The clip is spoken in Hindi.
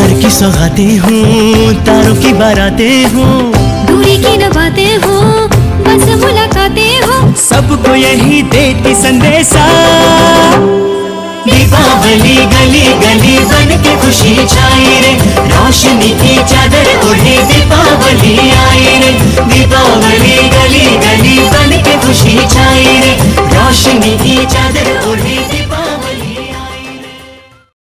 घर की सौगातें हूँ, तारों की बारातें हूँ, दूरी की न बातें हो, बस मुलाकातें हो, सबको यही देती संदेशा। दीपावली गली गली बन के खुशी छाई रे, रोशनी की चादर ओढ़े दीपावली